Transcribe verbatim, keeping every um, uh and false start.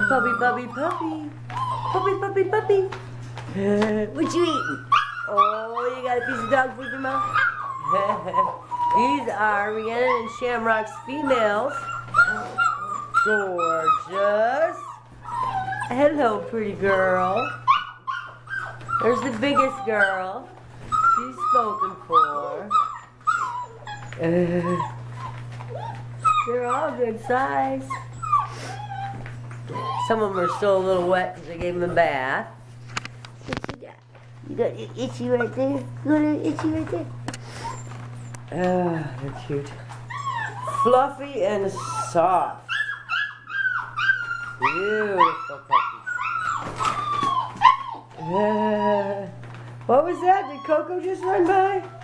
Puppy, puppy, puppy. Puppy, puppy, puppy. What you eating? Oh, you got a piece of dog food in your mouth? These are Rhiannon and Shamrock's females. Gorgeous. Hello, pretty girl. There's the biggest girl. She's spoken for. Uh, they're all good size. Some of them are still a little wet because I gave them a bath. What you got? You got your itchy right there? You got an itchy right there? Ah, they're cute. Fluffy and soft. Beautiful puppies. Uh, what was that? Did Coco just run by?